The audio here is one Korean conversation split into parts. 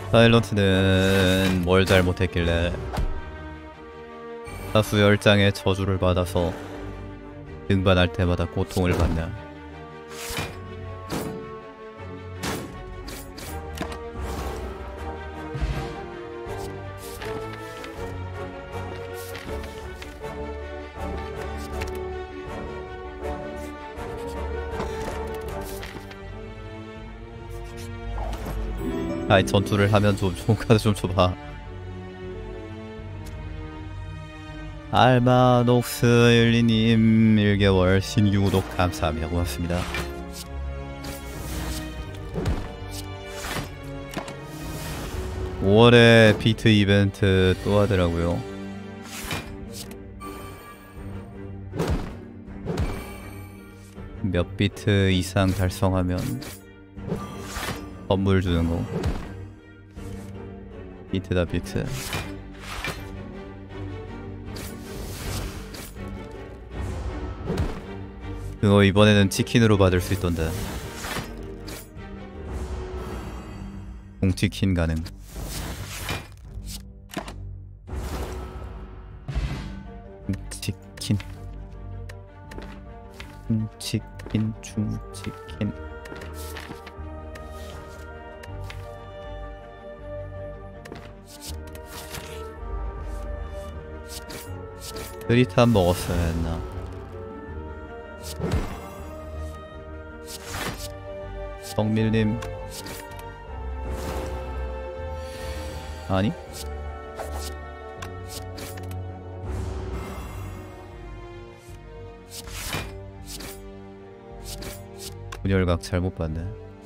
사일런트는 뭘 잘못했길래 다수 열장의 저주를 받아서 등반할 때마다 고통을 받냐. 아이, 전투를 하면 좀 좋은 카드 좀 줘봐. 알마녹스 율리님 1개월 신규 구독 감사합니다. 고맙습니다. (5월에) 비트 이벤트 또 하더라고요. 몇 비트 이상 달성하면 선물 주는 거. 비트다 비트. 그거 이번에는 치킨으로 받을 수 있던데. 공치킨 가능. 치킨. 치킨 중치킨. 드리탄 먹었어야 했나? 성밀님 아니? 분열각 잘못 봤네.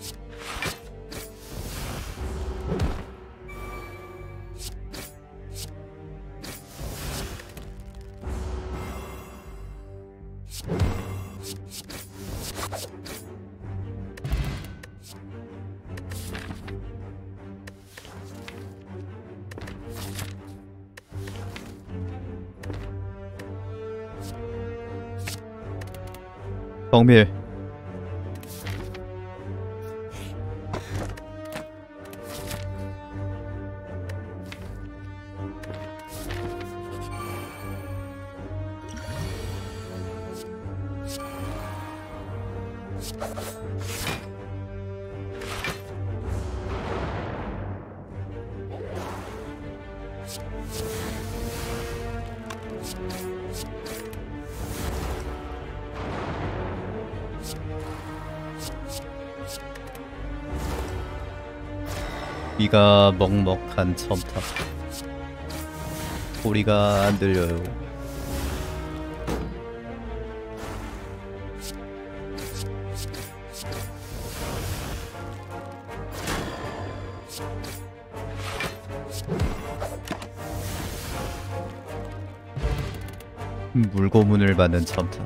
성밀 귀가 먹먹한 첨탑. 소리가 안 들려요. 물고문을 받는 첨탑.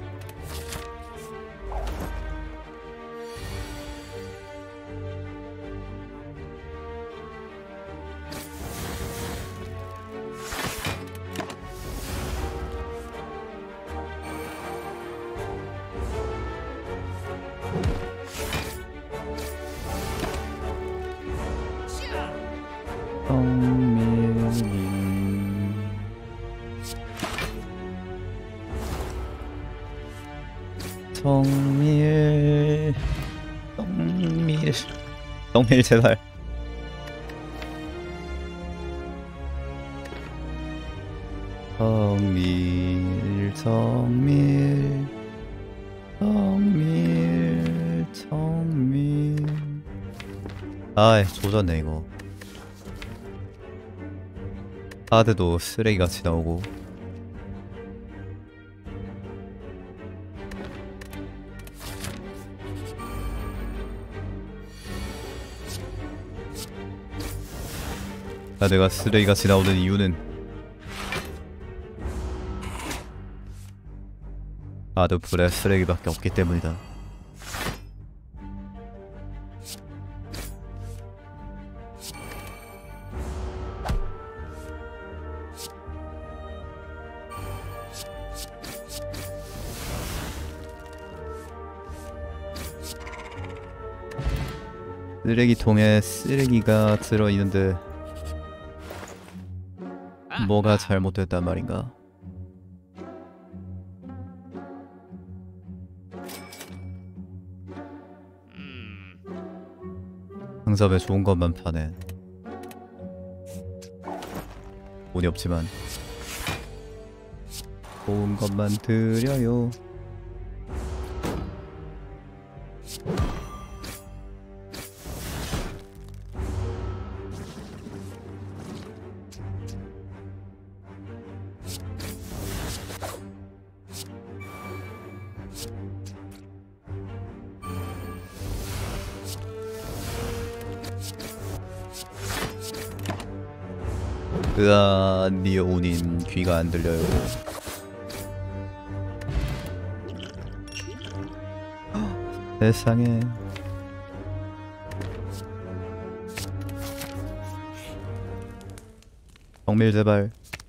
성밀 제발. 성밀. 아이, 조졌네 이거. 카드도 쓰레기같이 나오고. 내가 쓰레기같이 나오는 이유는 카드풀에 쓰레기밖에 없기 때문이다. 쓰레기통에 쓰레기가 들어있는데 뭐가 잘못됐단 말인가? 상점에 좋은 것만 파네. 돈이 없지만 좋은 것만 드려요. 으아, 니오님 귀가 안 들려요. 세상에. 정밀 제발.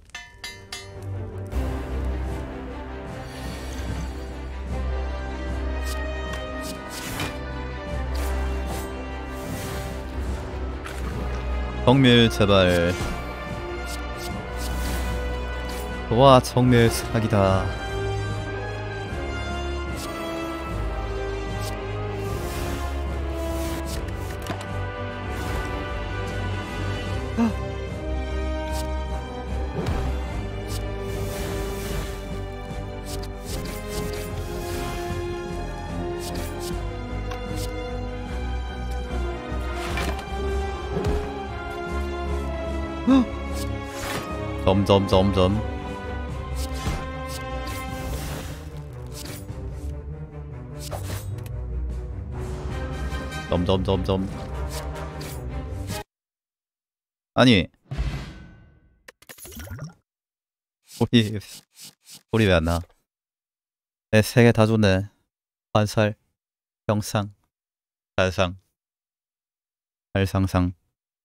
정밀 제발. 와, 정밀 사기다. 점점점점. 점점점점. 아니 소리 왜 안 나? 내 세 개 다 좋네. 환살, 병상, 달상, 달상상.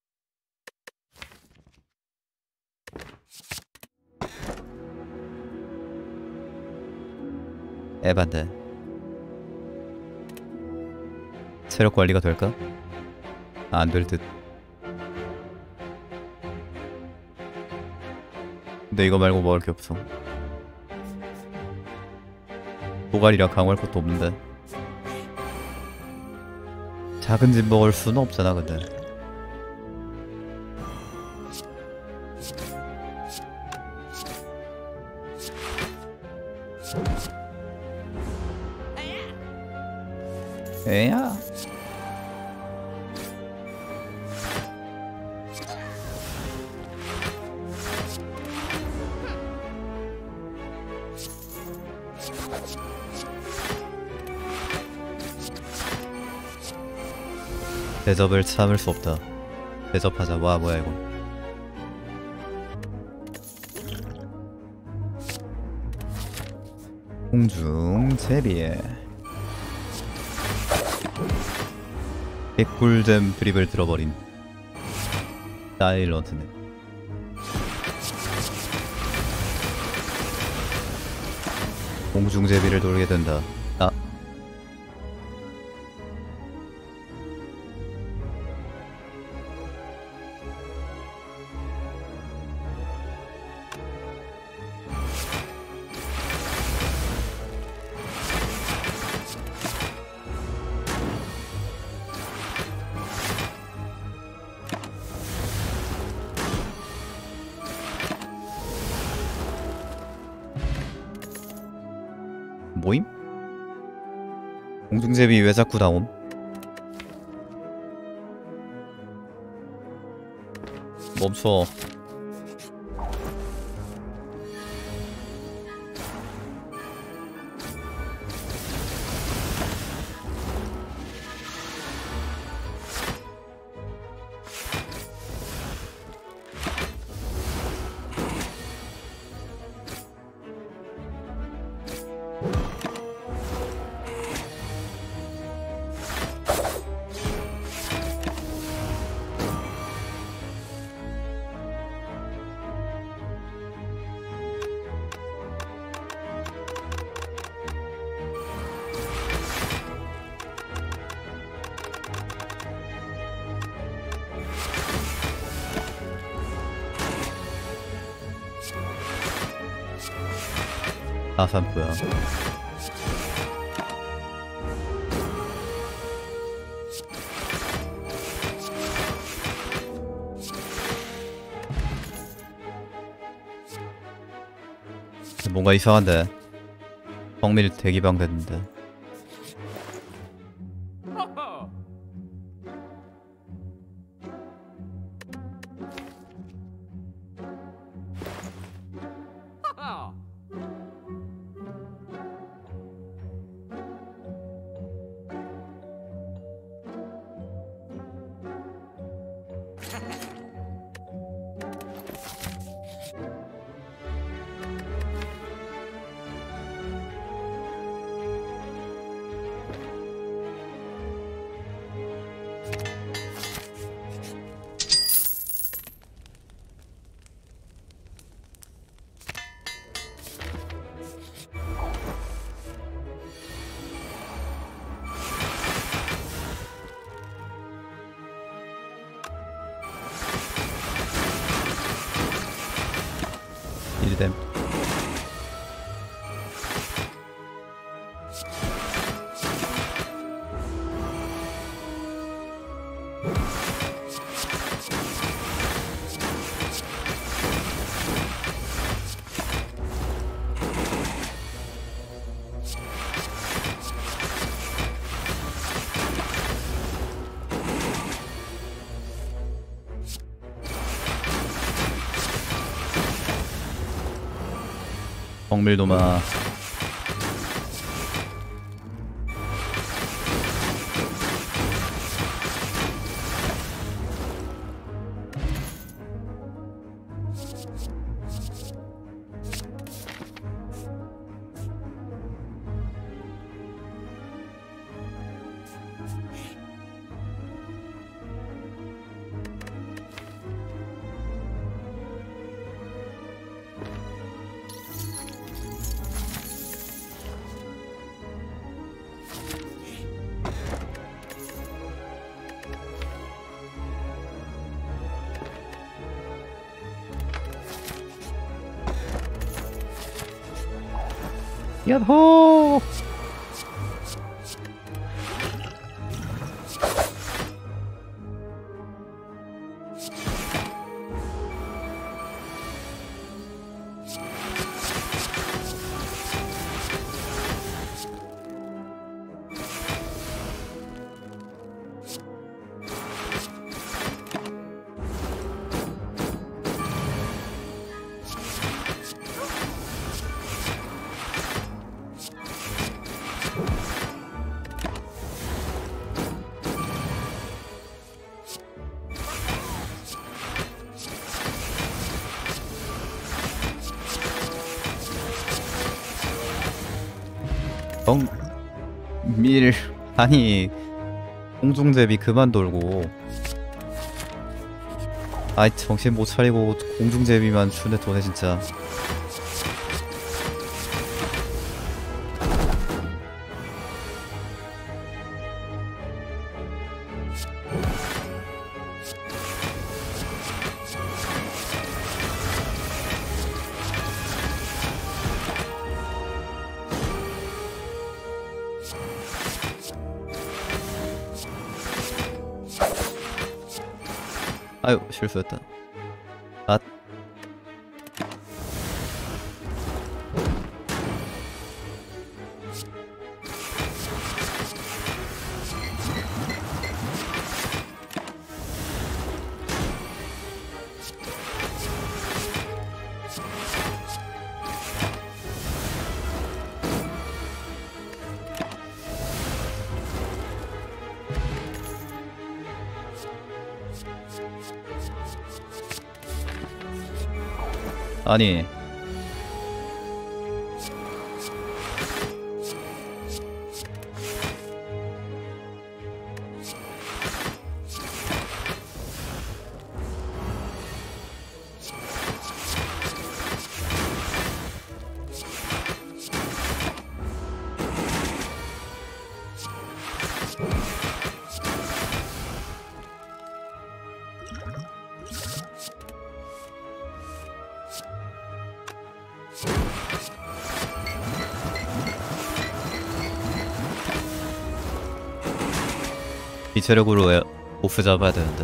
에반데 체력 관리가 될까? 안 될 듯. 근데 이거 말고 먹을 게 없어. 도갈이랑 강화할 것도 없는데. 작은 집 먹을 수는 없잖아 근데. 에야. 대접을 참을 수 없다. 대접하자. 와 뭐야 이거. 공중 제비에 개꿀잼 드립을 들어버린 사일런트네. 공중 제비를 돌게 된다. 아. 모임? 공중제비 왜 자꾸 나옴? 멈춰. 아산프야. 뭔가 이상한데. 성밀 대기방 됐는데. 이리됨. 정밀도마. 야호! 정밀 아니 공중제비 그만 돌고 아이 정신 못 차리고 공중제비만 주네 도네 진짜. 아유 실수했다. 아 아니 이 체력으로 보스 잡아야 되는데.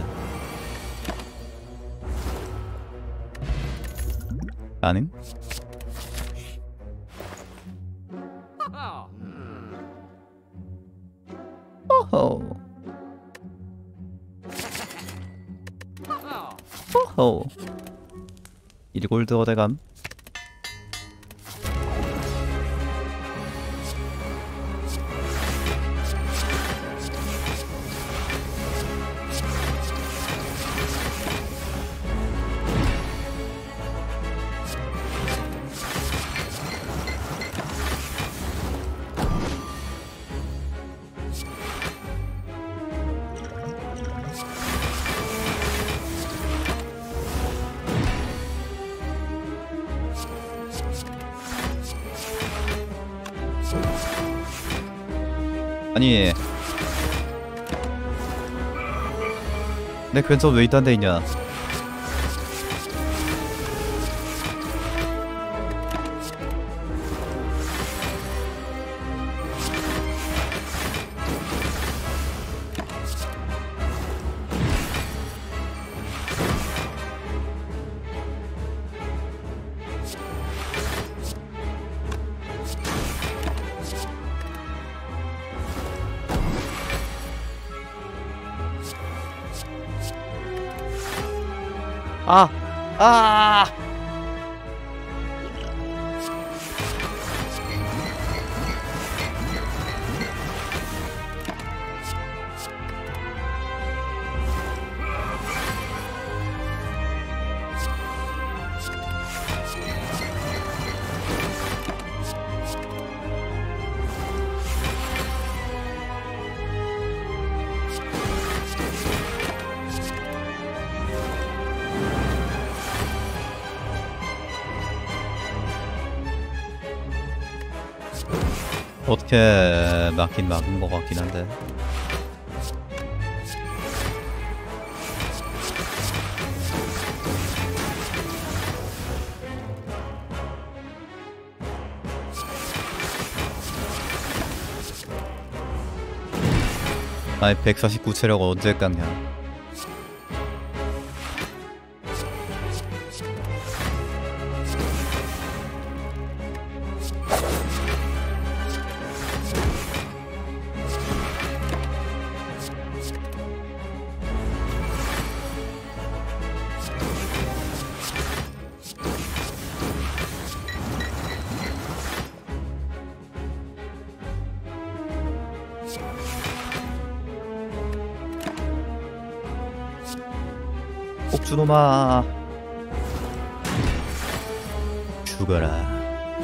가능? 호호. 호호. 1골드 어대감. 아니 내 근처 왜 이딴 데 있냐. 아! 아! 어떻게 막긴 막은 것 같긴 한데. 아이 149 체력 언제 깎냐. 꼭주놈아 죽어라.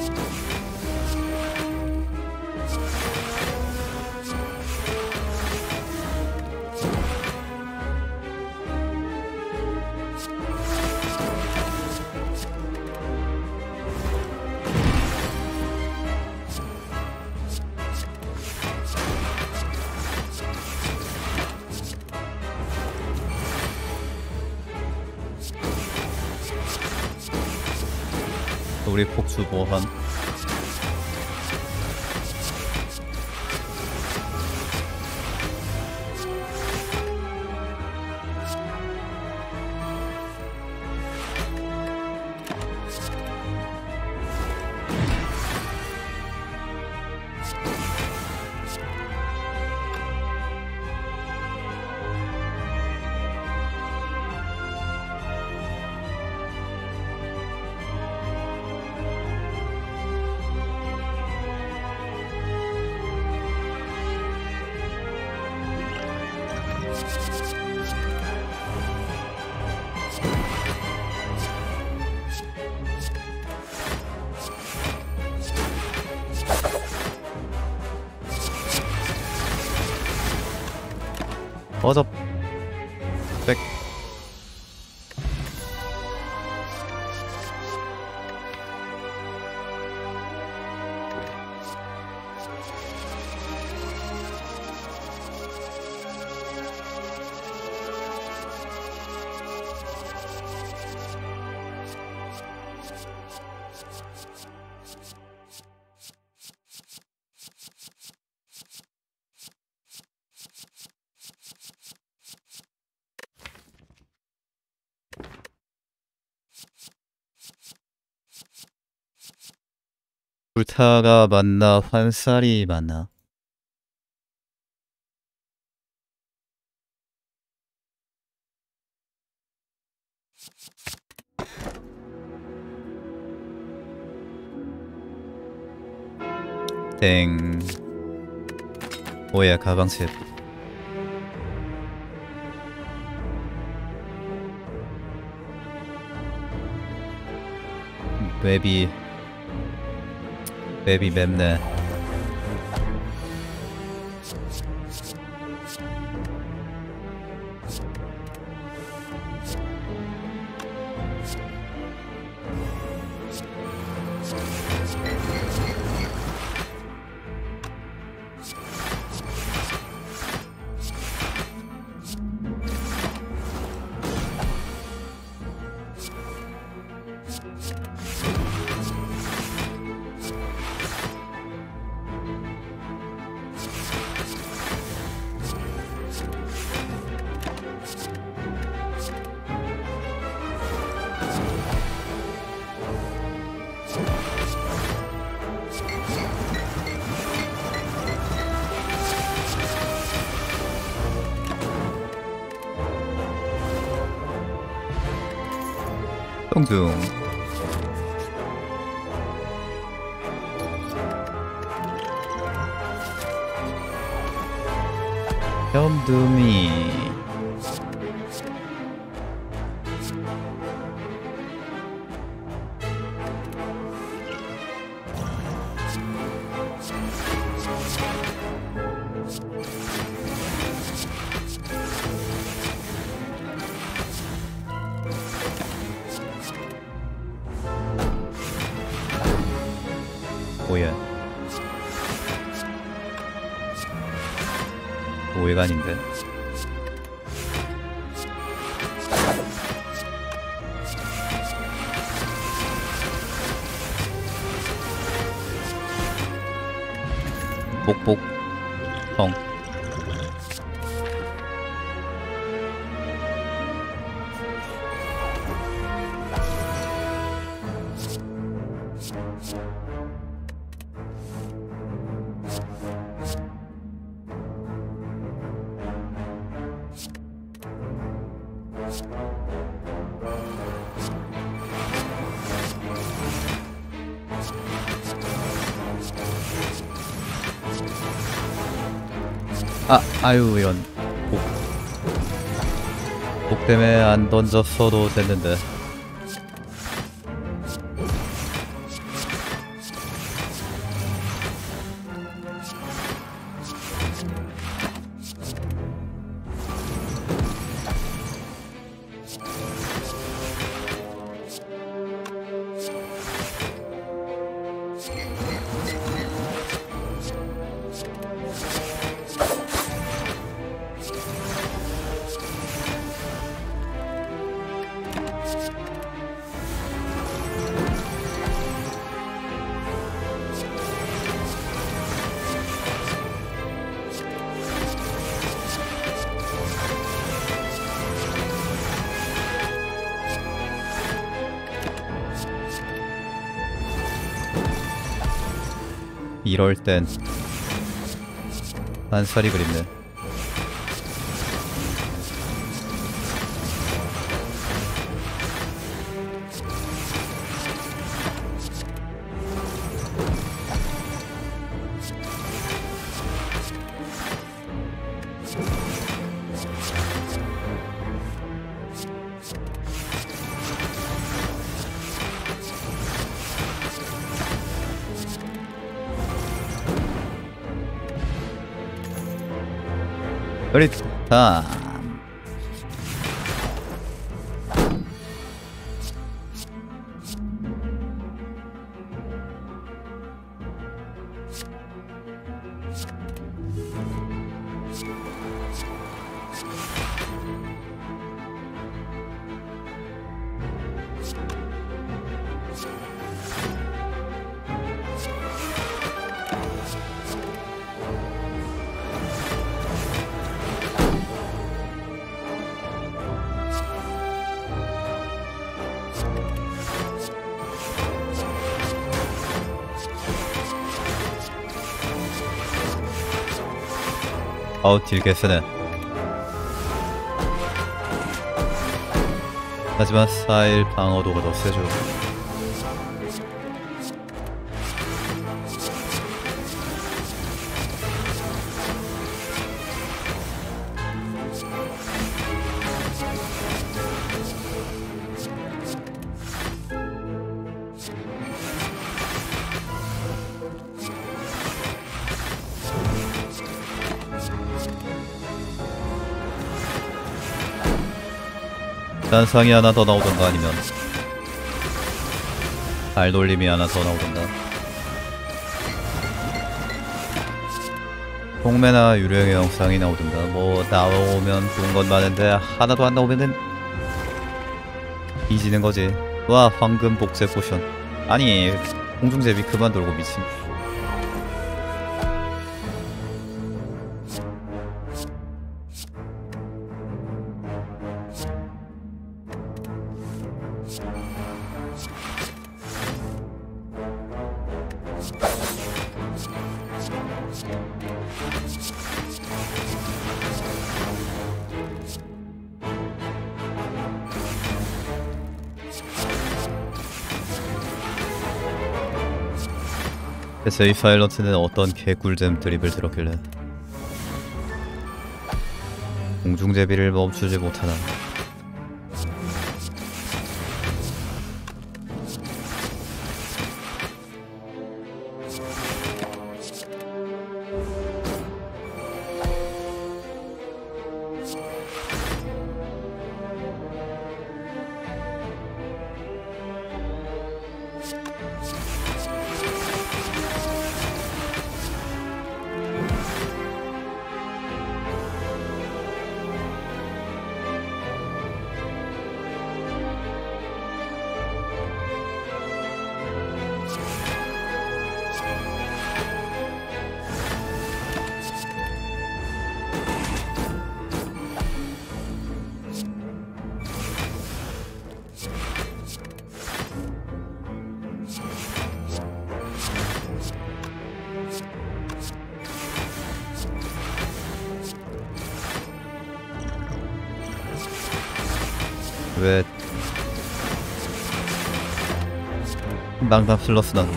우리 폭주 보험. 어서 백. 불타가 맞나 환살이 맞나? 땡. 오야 가방셋. 맵이 맵네. 뚱뚱. 현두미. 뭐야? 오해간인데. 복복 성. 아유 이런 복 때문에 안 던졌어도 됐는데. 이럴 땐 한살이 그립네. 그렇다. 아우 딜게스네. 하지만 사일 방어도가 더 세죠. 단상이 하나 더 나오던가 아니면 발놀림이 하나 더 나오던가. 동매나 유령의 영상이 나오던가. 뭐 나오면 좋은 건 많은데 하나도 안 나오면은 뒤지는 거지. 와 황금 복제 포션. 아니 공중제비 그만 돌고 미친. 대체 이 파일런트는 어떤 개꿀잼 드립을 들었길래 공중제비를 멈추지 못하나. 왜 낭담 슬러스 나누고.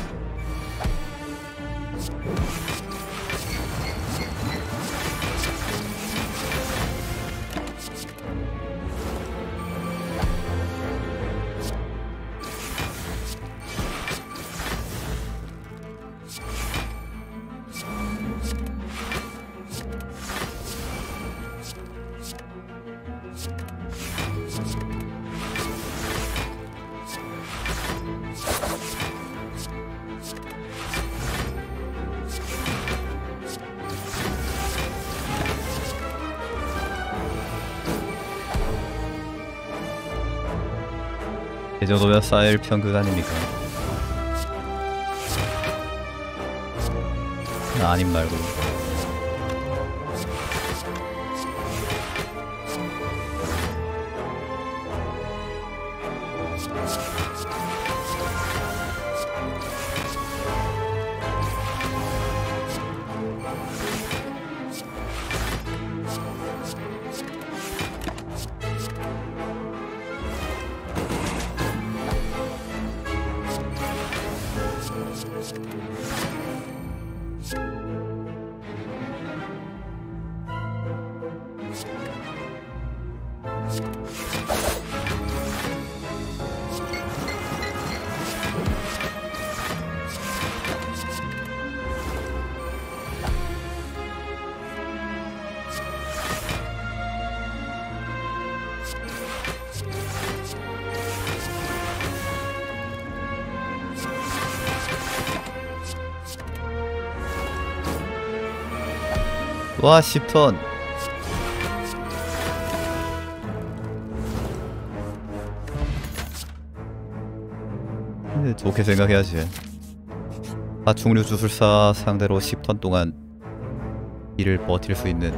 이 정도면 쌓일 편극 아닙니까? 아님 말고. 와 10턴. 좋게 생각해야지. 파충류 주술사 상대로 10턴 동안 일을 버틸 수 있는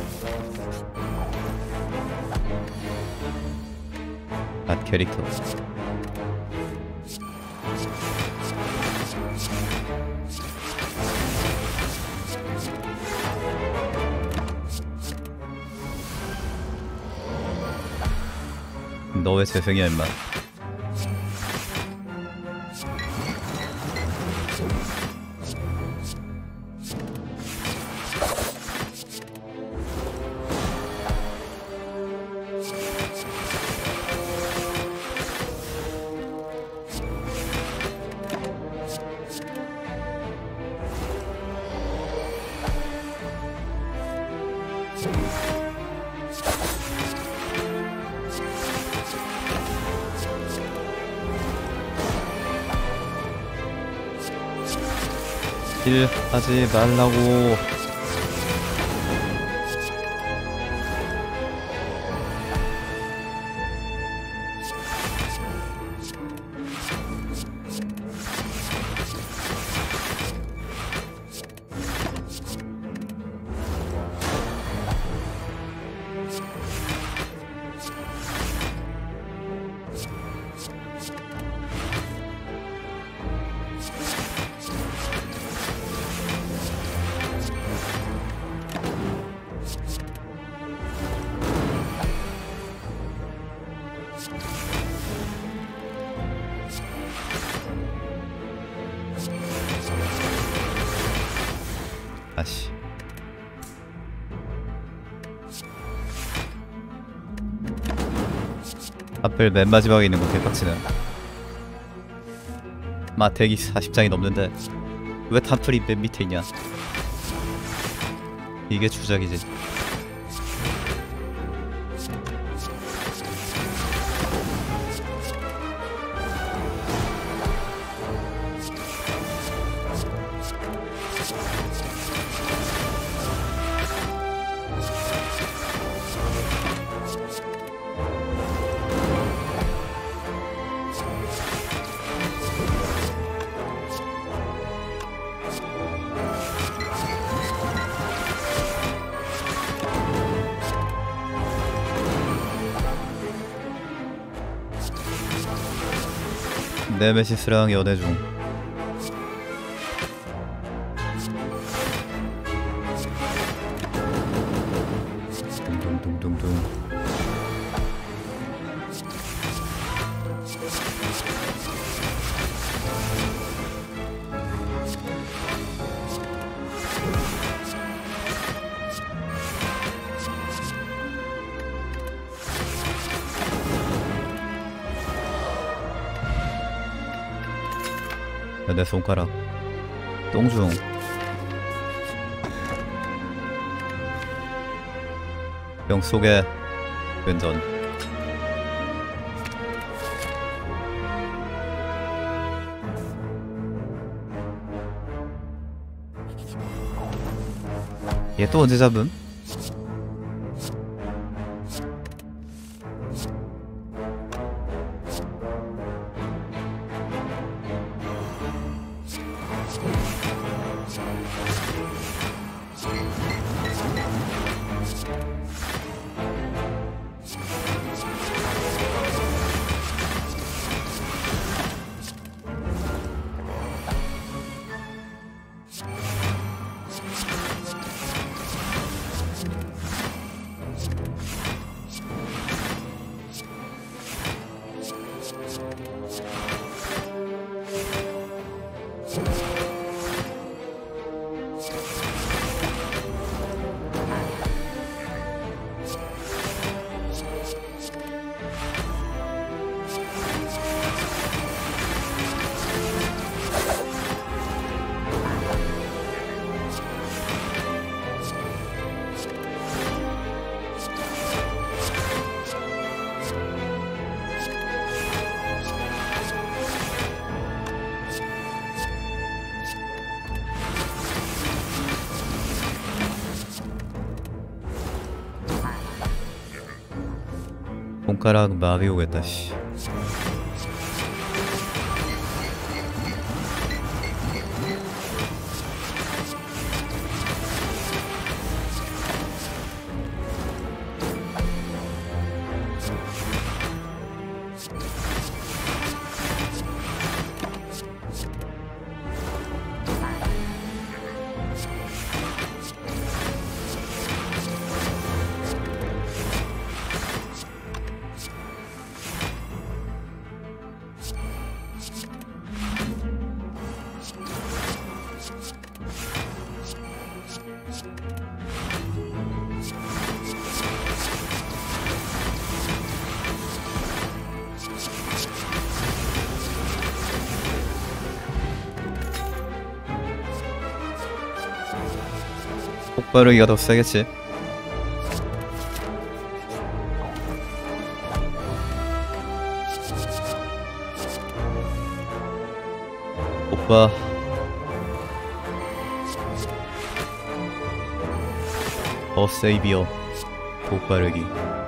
갓 캐릭터. 너 왜 재생이야 임마. 일 하지 말라고. 아씨. 하필 맨 마지막에 있는 거 개빡치네. 마택이 40장이 넘는데 왜 탐플이 맨 밑에 있냐. 이게 주작이지. 네메시스랑 연애 중. 둥둥둥둥둥. 내 손가락 똥중. 병 속에 왼전. 얘 또 언제 잡음? 손가락 마비 오겠다 씨. 빠르기가 더 세겠지. 오빠 더 세이비어 독빠르기.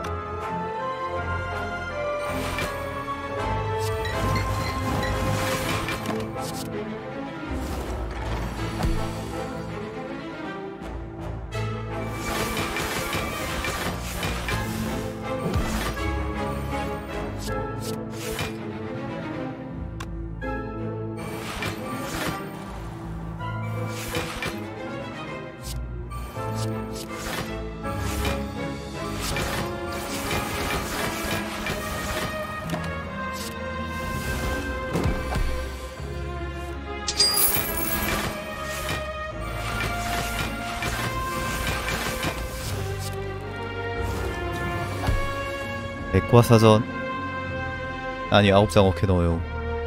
백과사전 아니 9장 어떻게 넣어요.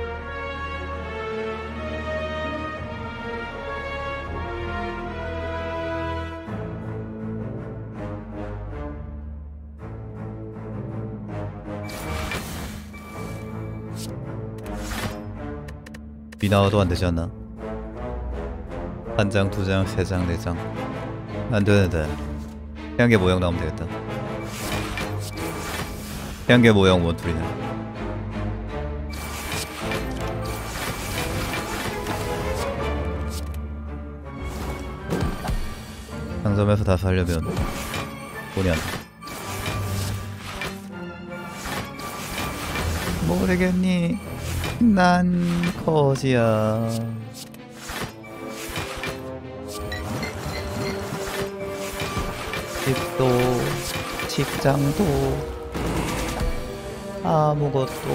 비나와도 안되지 않나? 1장, 2장, 3장, 4장 안되는데 태양계 모형 나오면 되겠다. 태양계 모형 원툴이네. 상점에서 다 살려면 돈이 안돼. 모르겠니? 난 거지야. 집도 직장도 아무것도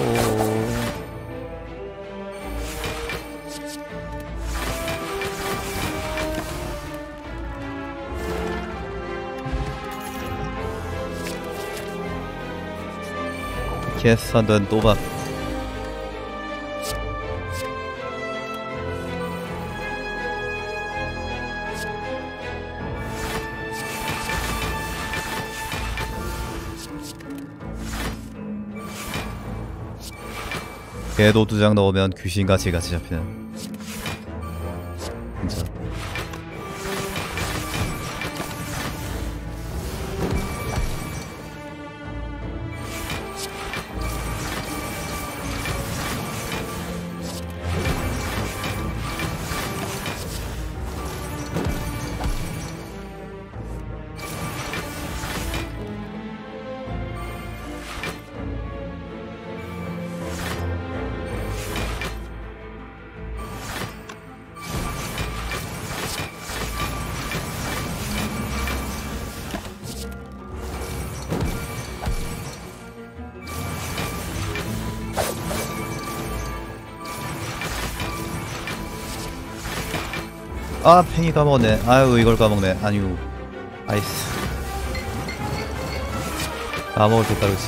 계산된 또박. 걔도 2장 넣으면 귀신같이 같이 잡히는. 진짜 아 팽이 까먹었네. 아유 이걸 까먹네. 아유 아이스 까먹을 게 따로 있지.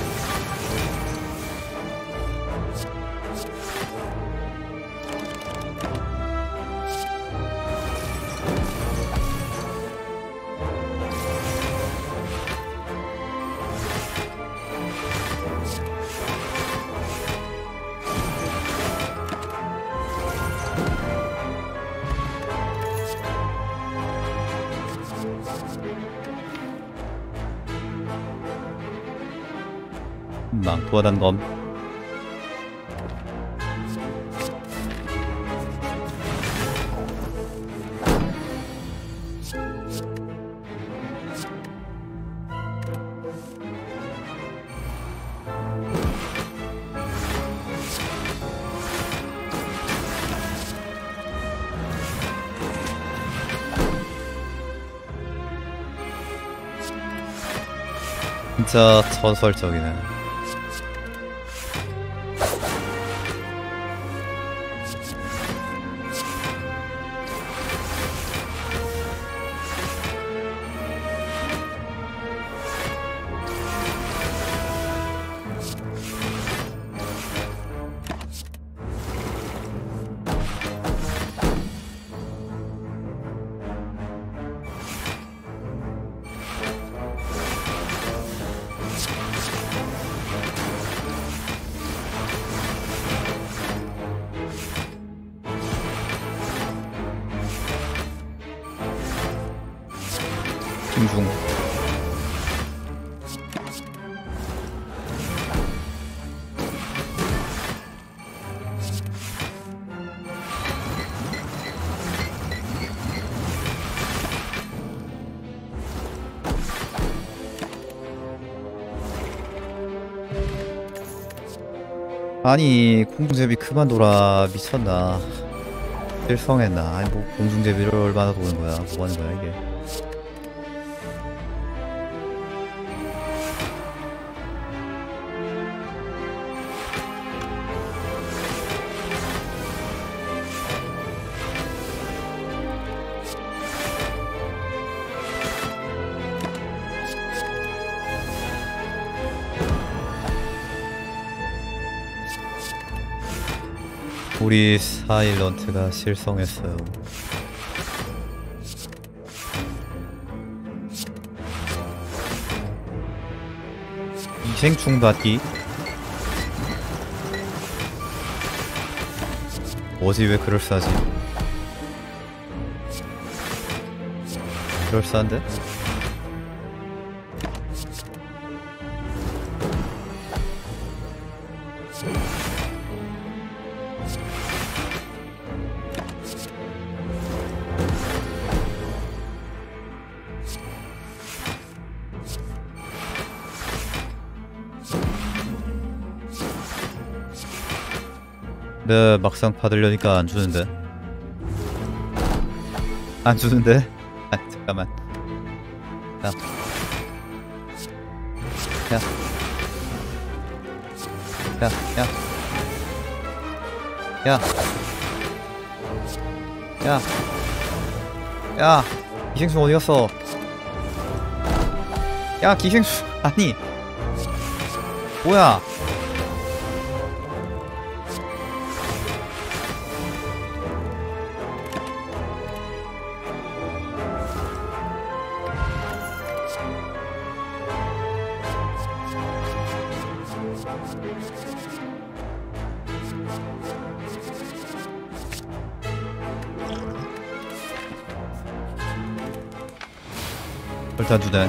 망토와 단검. 진짜 전설적이네. 기생 중. 아니 공중제비 그만 돌아. 미쳤나. 실성했나. 아니 뭐 공중제비를 얼마나 도는 거야. 뭐 하는 거야 이게. 우리 사일런트가 실성했어요. 기생충 받기? 뭐지 왜 그럴싸하지? 그럴싸한데? 네, 막상 받으려니까 안 주는데. 안 주는데? 아, 잠깐만. 야. 야. 야, 야. 야. 야. 야. 기생충 어디 갔어? 야, 기생충. 아니. 뭐야? 일단 주네.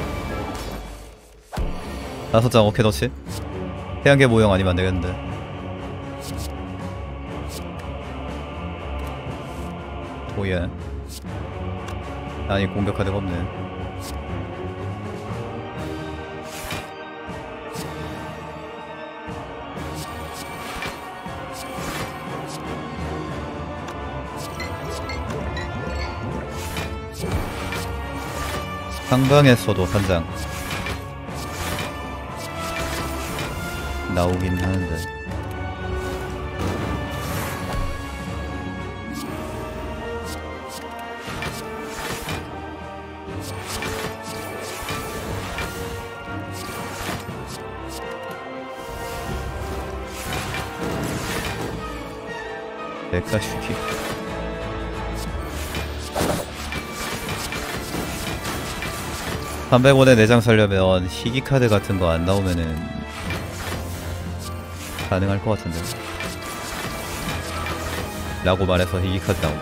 5장 오케이 넣지? 태양계 모형 아니면 안되겠는데. 오예. 아니 공격 카드가 없네. 상방에서도 한 장 나오긴 하는데. 메카슈키 300원에 4장 살려면 희귀카드 같은 거 안 나오면은 가능할 것 같은데 라고 말해서 희귀카드 나오고.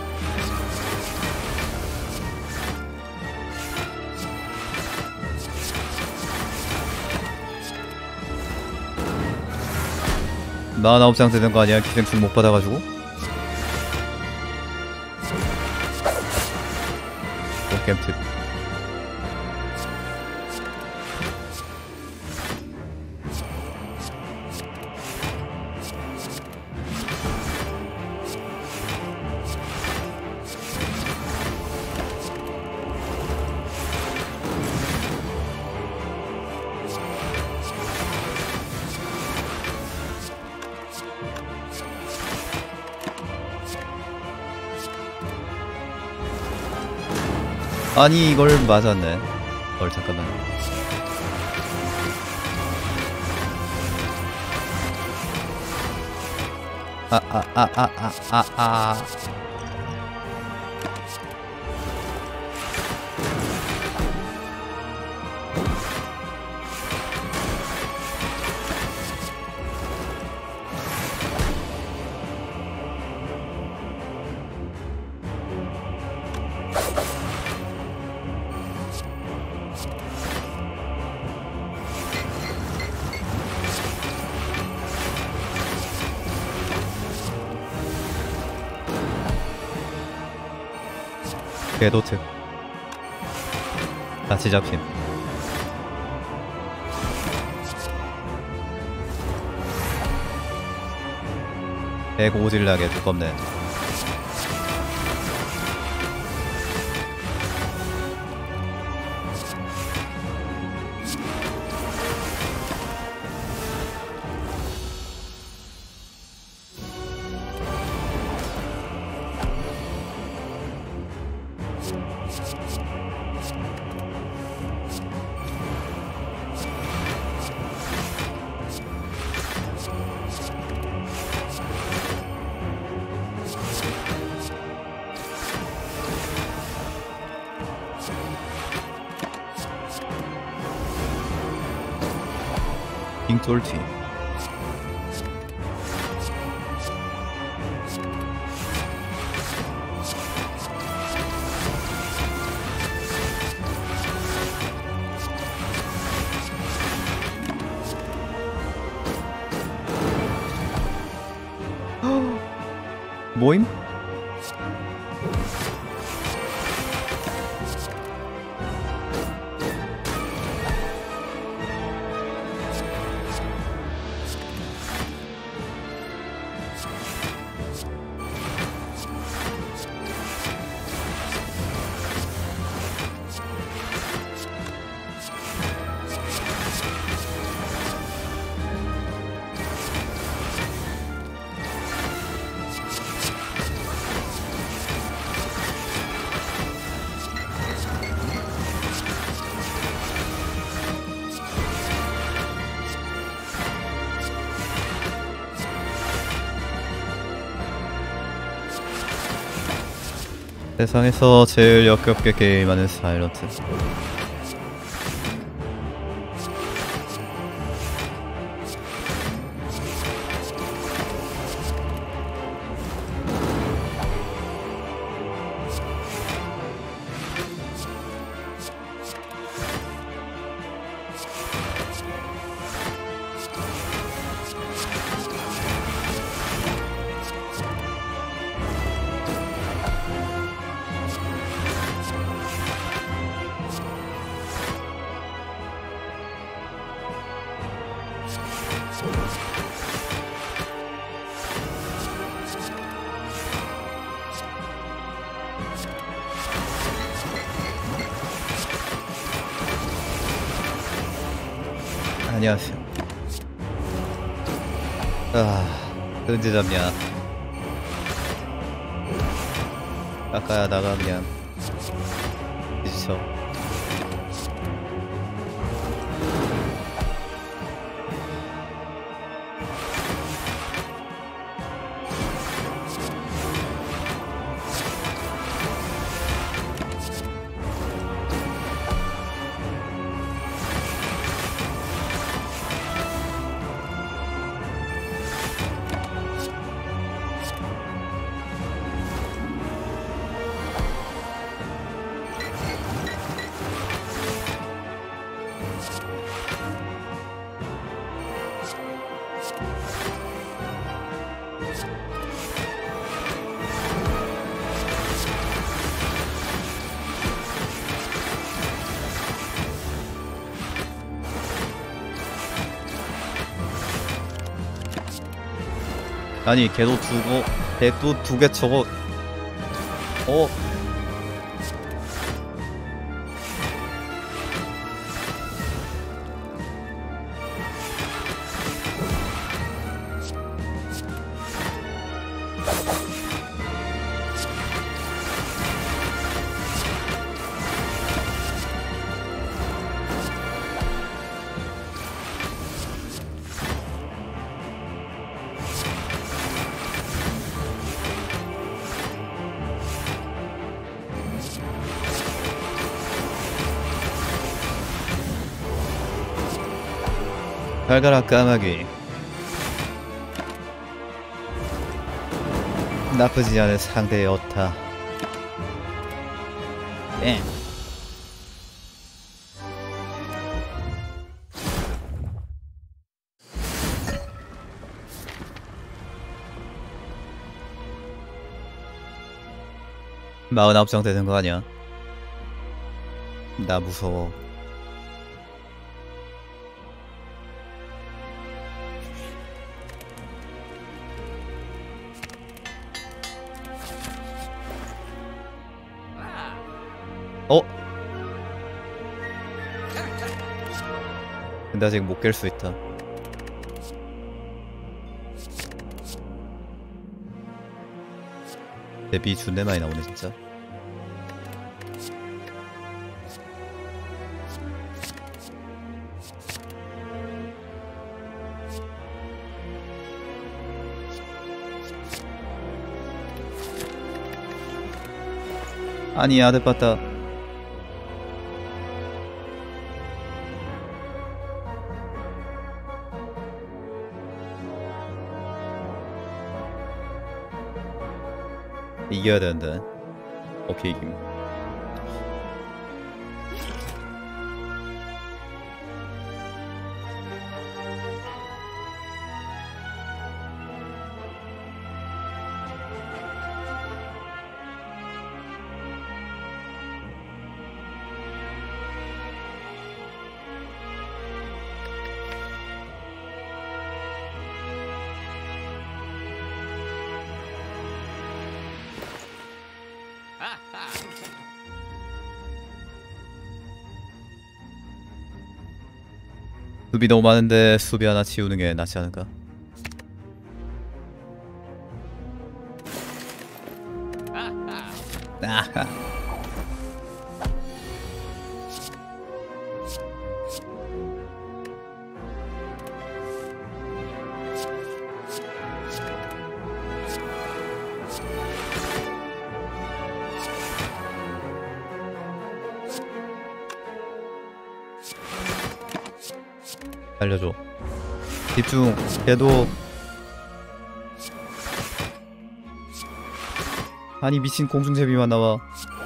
나 49장 되는 거 아니야? 기생충 못 받아가지고? 게임팁. 아니 이걸 맞았네. 잠깐만. 궤도특 같이 잡힘. 개고질나게 두껍네. 빙돌티. 모임? 세상에서 제일 역겹게 게임하는 사일런트. 안녕하세요. 언제 잡냐. 아까야 나가 그냥 뒤지쳐. 아니 걔도 두고 걔도 두 개 저거 발가락 까마귀. 나쁘지 않은 상대였다. 땡. 마흔아홉 장 되는 거 아니야? 나 무서워. 어? 근데 아직 못 깰 수 있다. 데뷔 준내 많이 나오네 진짜. 아니 아들 봤다. 이겨야 되는데. 오케이 이김. 수비 너무 많은데 수비 하나 치우는 게 낫지 않을까? 아하. 알려줘. 집중. 걔도. 아니 미친 공중제비만 나와.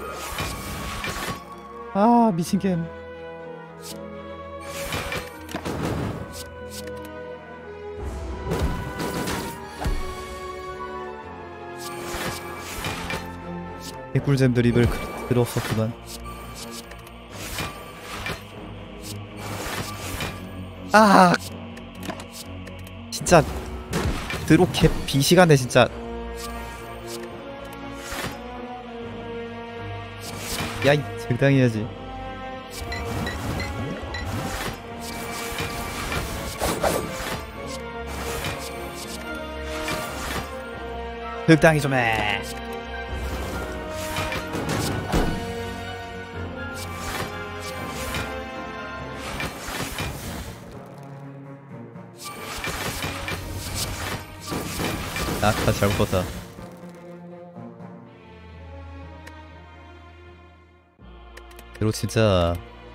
아 미친 게임. 개꿀잼 드립을 들었어 그만. 아 진짜 드롭캡 비시간에 진짜. 야이 적당히 해야지. 적당히 좀 해. 아, 잘못 봤다. 그리고 진짜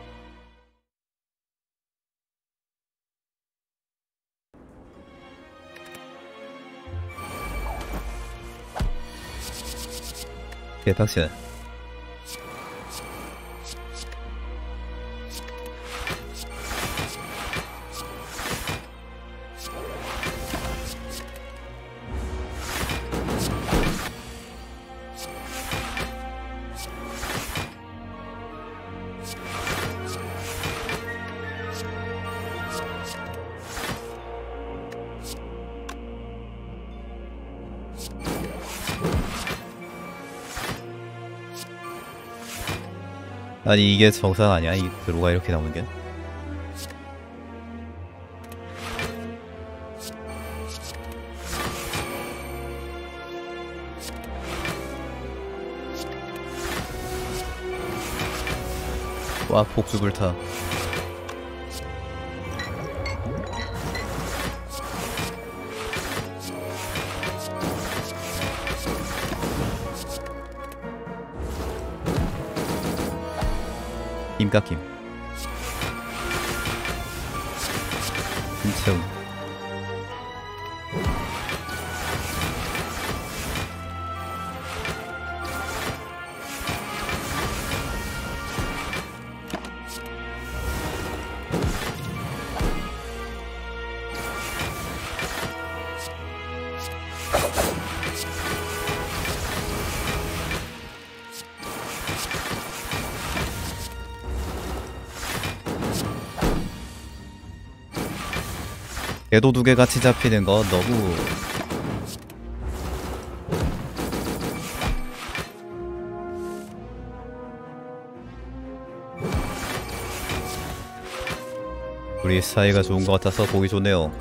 개빡치네. 아니 이게 정상 아니야? 이 드로가 이렇게 나오는 게? 와 복수불타. 김깎임. 김채훈. 걔도 2개 같이 잡히는 거 너무 우리 사이가 좋은 것 같아서 보기 좋네요.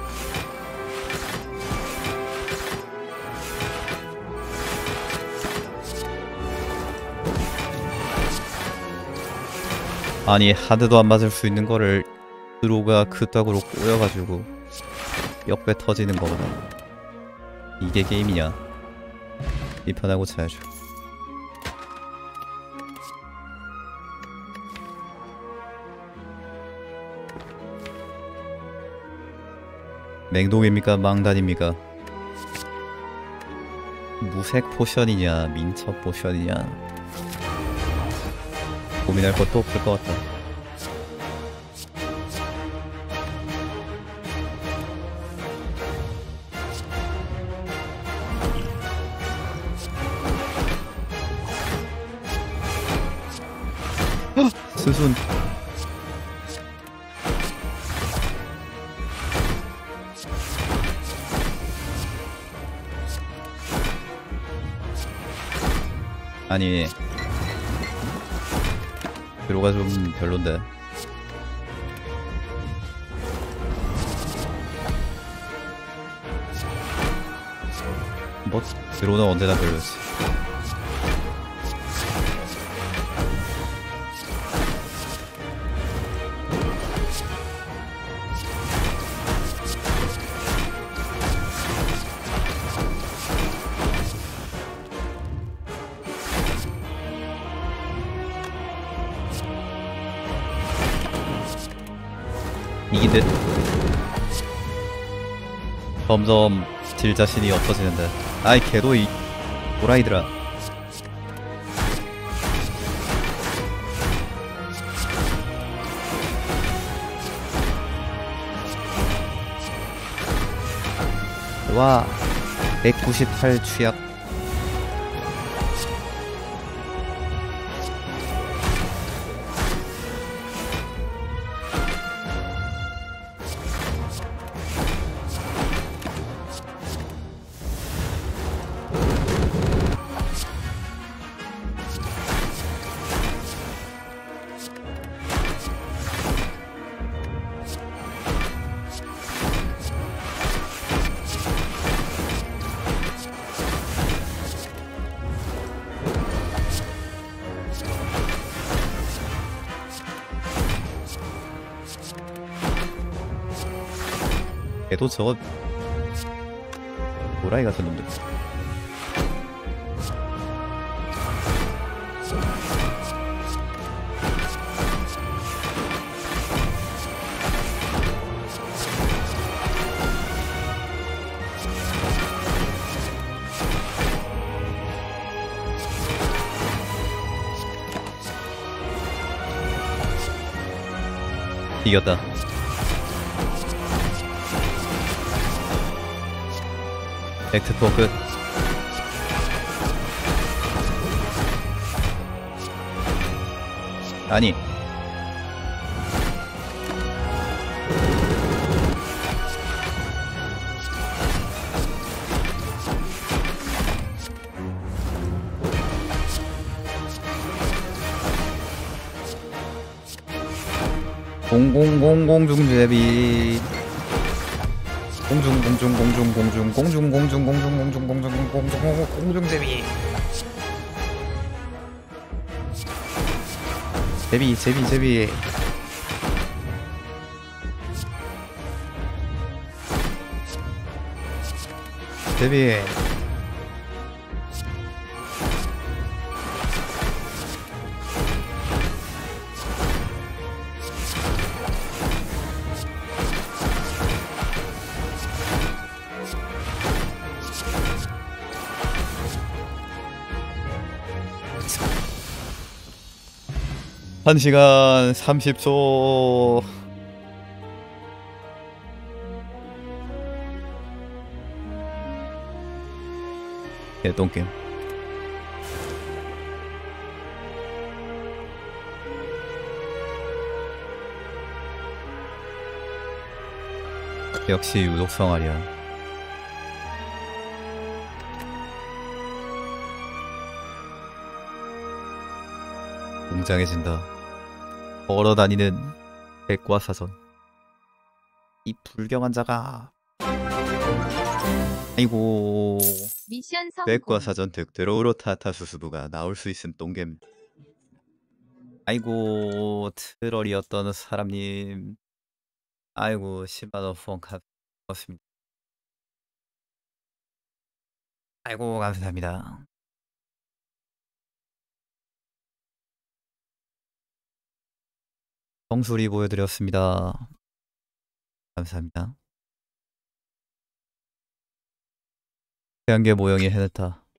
아니 하드도 안 맞을 수 있는 거를 드로가 그따구로 꼬여가지고 역배 터지는 거보다 이게 게임이냐? 이 편하고 차야죠. 맹독입니까? 망단입니까? 무색 포션이냐 민첩 포션이냐 고민할 것도 없을 것 같다. 스순 아니 드로가 좀 별론데. 뭐 드로는 언제나 별로였지. 이긴 듯. 점점 질 자신이 없어지는데. 아이 걔도 이 도라이들아. 와 198 취약. 걔도 저거 도라이 같은 놈들. 이겼다. 액트4 끝. 아니 공공공공 중제비 공중제비 제비 한 시간 30초. 개똥게임. 역시 유독성 아리야. 웅장해진다. 걸어다니는 백과사전. 이 불경한 자가. 아이고. 미션 성공. 백과사전 득대로 우로타타 수수부가 나올 수 있음 똥겜. 아이고 트롤이었던 사람님. 아이고 10만원 후원카 고맙습니다. 아이고 감사합니다. 정수리 보여드렸습니다. 감사합니다. 태양계 모형이 해냈다.